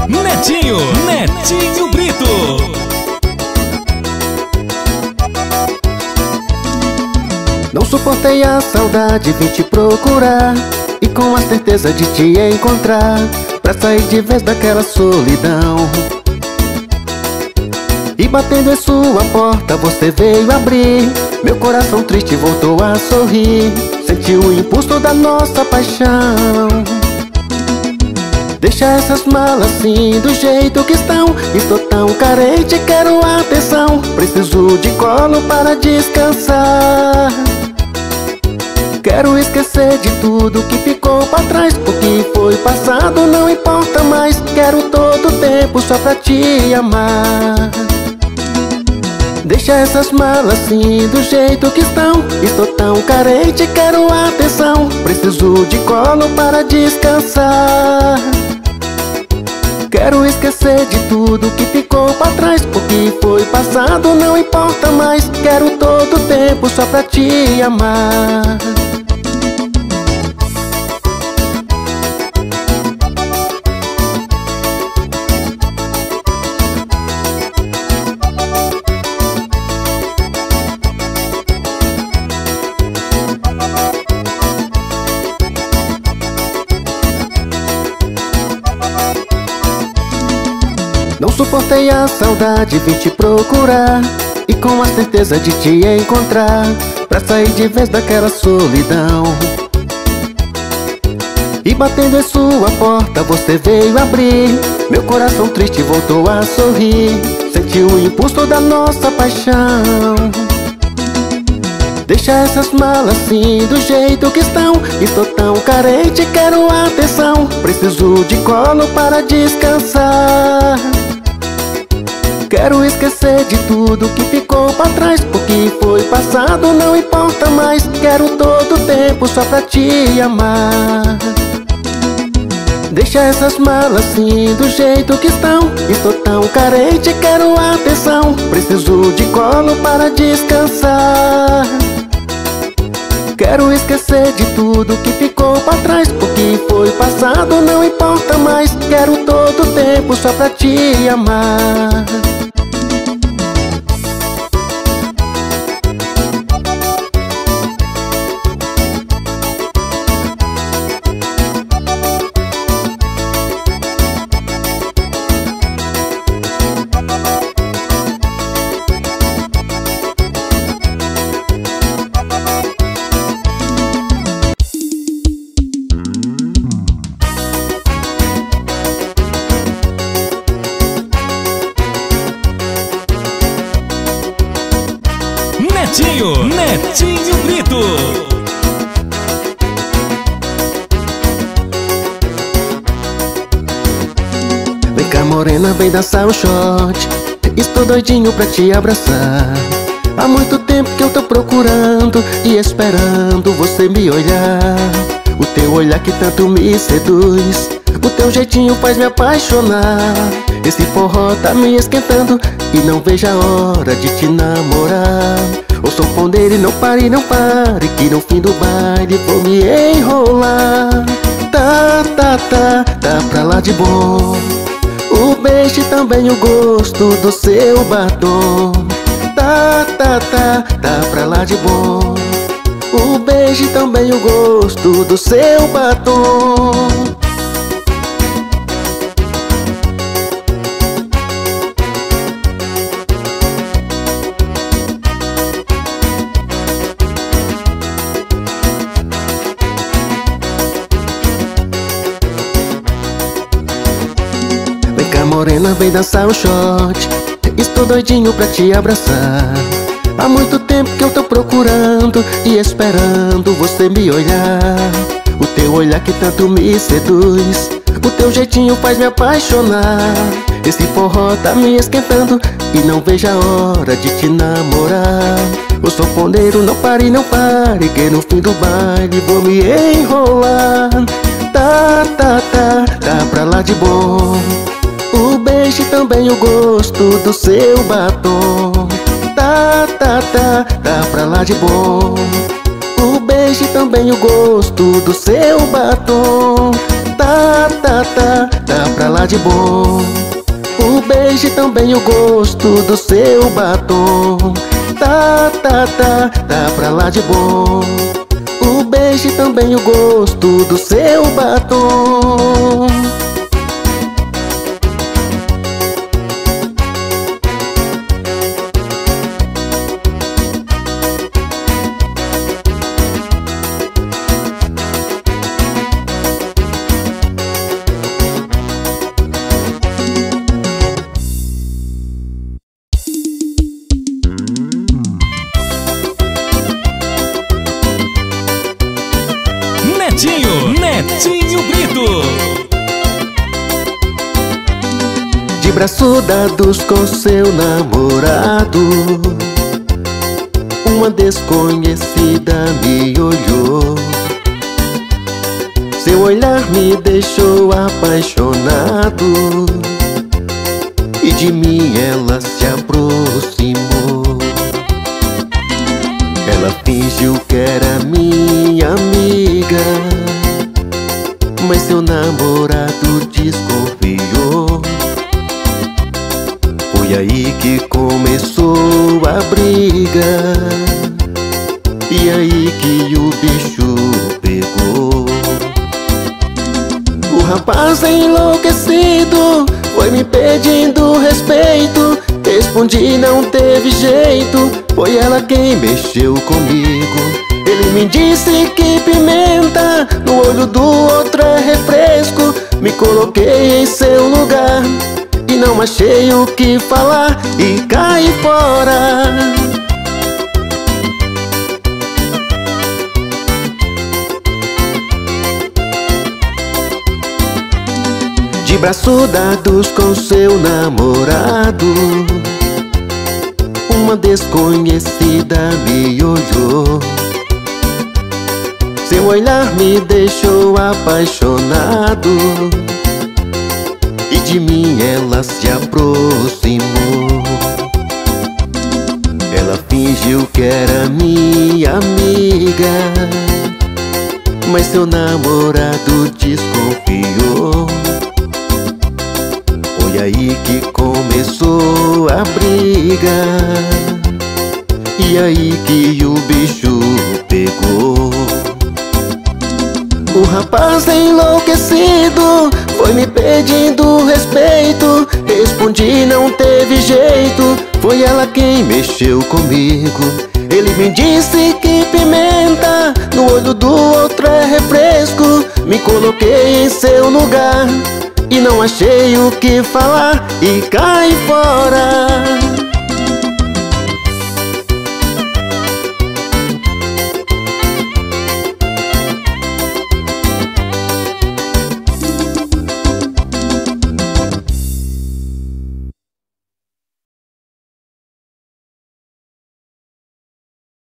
Netinho, Netinho Brito. Não suportei a saudade, vim te procurar, e com a certeza de te encontrar, pra sair de vez daquela solidão. E batendo em sua porta você veio abrir, meu coração triste voltou a sorrir, senti o impulso da nossa paixão. Deixa essas malas assim do jeito que estão, estou tão carente, quero atenção, preciso de colo para descansar. Quero esquecer de tudo que ficou pra trás, o que foi passado não importa mais, quero todo o tempo só pra te amar. Deixa essas malas assim do jeito que estão, estou tão carente, quero atenção, preciso de colo para descansar. Quero esquecer de tudo que ficou pra trás, o que foi passado não importa mais, quero todo o tempo só pra te amar. Não suportei a saudade, vim te procurar, e com a certeza de te encontrar, pra sair de vez daquela solidão. E batendo em sua porta você veio abrir, meu coração triste voltou a sorrir, senti o impulso da nossa paixão. Deixa essas malas assim do jeito que estão, estou tão carente, quero atenção, preciso de colo para descansar. Quero esquecer de tudo que ficou pra trás, o que foi passado não importa mais, quero todo o tempo só pra te amar. Deixa essas malas assim do jeito que estão, estou tão carente, quero atenção, preciso de colo para descansar. Quero esquecer de tudo que ficou pra trás, o que foi passado não importa mais, quero todo o tempo só pra te amar. Netinho, Netinho Brito. Vem cá morena, vem dançar um shot, estou doidinho pra te abraçar. Há muito tempo que eu tô procurando e esperando você me olhar. O teu olhar que tanto me seduz, o teu jeitinho faz me apaixonar. Esse forró tá me esquentando e não vejo a hora de te namorar. O sanfoneiro não pare, não pare, que no fim do baile vou me enrolar. Tá pra lá de bom, o beijo e também o gosto do seu batom. Tá pra lá de bom, o beijo e também o gosto do seu batom. Vem cá morena, vem dançar um shot, estou doidinho pra te abraçar. Há muito tempo que eu tô procurando e esperando você me olhar. O teu olhar que tanto me seduz, o teu jeitinho faz me apaixonar. Esse forró tá me esquentando e não vejo a hora de te namorar. O sanfoneiro não pare, não pare, que no fim do baile vou me enrolar. Tá pra lá de bom, o beijo e também o gosto do seu batom. Tá pra lá de bom, o beijo e também o gosto do seu batom. Tá pra lá de bom. O beijo e também o gosto do seu batom. Tá pra lá de bom. O beijo e também o gosto do seu batom. Netinho Brito. De braço dados com seu namorado, uma desconhecida me olhou. Seu olhar me deixou apaixonado e de mim ela se aproximou. Ela fingiu que era minha amiga, mas seu namorado desconfiou. Foi aí que começou a briga, e aí que o bicho pegou. O rapaz enlouquecido foi me pedindo respeito. Respondi, não teve jeito, foi ela quem mexeu comigo. Ele me disse que pimenta no olho do outro é refresco. Me coloquei em seu lugar e não achei o que falar e caí fora. De braço dados com seu namorado, uma desconhecida me olhou. Seu olhar me deixou apaixonado e de mim ela se aproximou. Ela fingiu que era minha amiga, mas seu namorado desconfiou. Foi aí que começou a briga, e aí que o bicho pegou. O rapaz enlouquecido foi me pedindo respeito. Respondi, não teve jeito, foi ela quem mexeu comigo. Ele me disse que pimenta no olho do outro é refresco. Me coloquei em seu lugar e não achei o que falar e caí fora.